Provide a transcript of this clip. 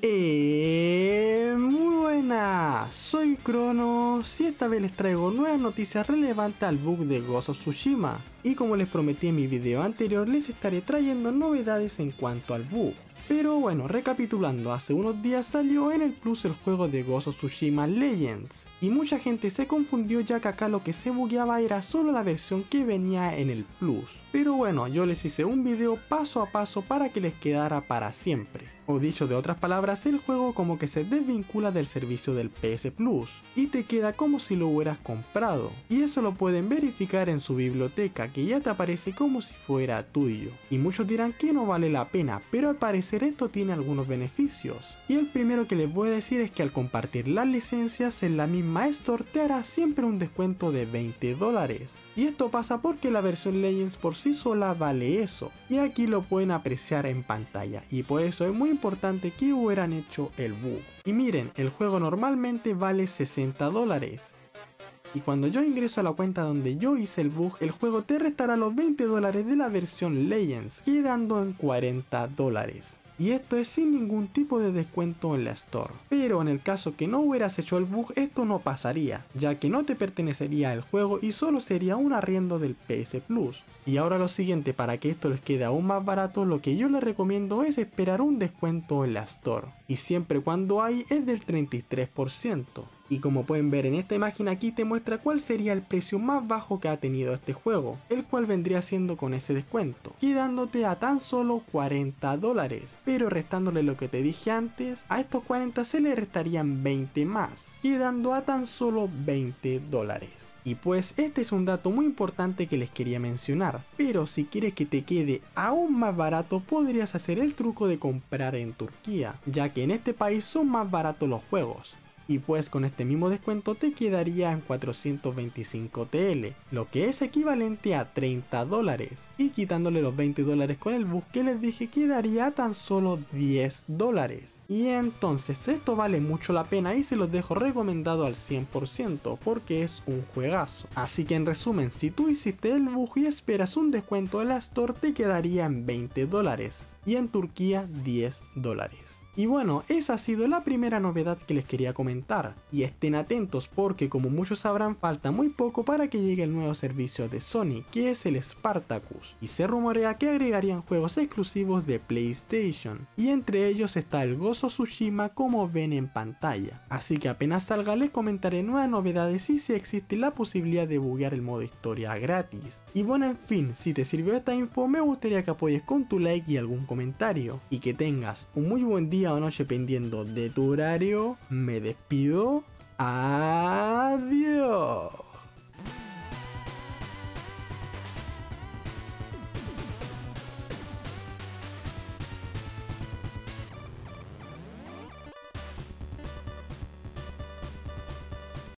Muy buenas, soy Cronos y esta vez les traigo nuevas noticias relevantes al bug de Ghost of Tsushima. Y como les prometí en mi video anterior, les estaré trayendo novedades en cuanto al bug. Pero bueno, recapitulando, hace unos días salió en el Plus el juego de Ghost of Tsushima Legends. Y mucha gente se confundió ya que acá lo que se bugueaba era solo la versión que venía en el Plus. Pero bueno, yo les hice un video paso a paso para que les quedara para siempre. O dicho de otras palabras, el juego como que se desvincula del servicio del PS Plus y te queda como si lo hubieras comprado. Y eso lo pueden verificar en su biblioteca, que ya te aparece como si fuera tuyo. Y muchos dirán que no vale la pena, pero al parecer esto tiene algunos beneficios. Y el primero que les voy a decir es que al compartir las licencias en la misma Store te hará siempre un descuento de $20. Y esto pasa porque la versión Legends por sí sola vale eso, y aquí lo pueden apreciar en pantalla, y por eso es muy importante que hubieran hecho el bug. Y miren, el juego normalmente vale $60. Y cuando yo ingreso a la cuenta donde yo hice el bug, el juego te restará los $20 de la versión Legends, quedando en $40. Y esto es sin ningún tipo de descuento en la Store. Pero en el caso que no hubieras hecho el bug, esto no pasaría, ya que no te pertenecería el juego y solo sería un arriendo del PS Plus. Y ahora lo siguiente, para que esto les quede aún más barato, lo que yo les recomiendo es esperar un descuento en la Store. Y siempre cuando hay es del 33%. Y como pueden ver en esta imagen aquí te muestra cuál sería el precio más bajo que ha tenido este juego, el cual vendría siendo con ese descuento, quedándote a tan solo $40. Pero restándole lo que te dije antes, a estos 40 se le restarían 20 más, quedando a tan solo $20. Y pues este es un dato muy importante que les quería mencionar, pero si quieres que te quede aún más barato podrías hacer el truco de comprar en Turquía, ya que en este país son más baratos los juegos. Y pues con este mismo descuento te quedaría en 425 TL, lo que es equivalente a $30, y quitándole los $20 con el bug que les dije quedaría a tan solo $10. Y entonces esto vale mucho la pena y se los dejo recomendado al 100% porque es un juegazo. Así que en resumen, si tú hiciste el bug y esperas un descuento de la Store te quedaría en $20 y en Turquía $10. Y bueno, esa ha sido la primera novedad que les quería comentar. Y estén atentos porque como muchos sabrán falta muy poco para que llegue el nuevo servicio de Sony, que es el Spartacus. Y se rumorea que agregarían juegos exclusivos de PlayStation. Y entre ellos está el Ghost of Tsushima como ven en pantalla. Así que apenas salga les comentaré nuevas novedades y si existe la posibilidad de buguear el modo historia gratis. Y bueno, en fin, si te sirvió esta info me gustaría que apoyes con tu like y algún comentario. Y que tengas un muy buen día o noche pendiendo de tu horario. Me despido. Adiós.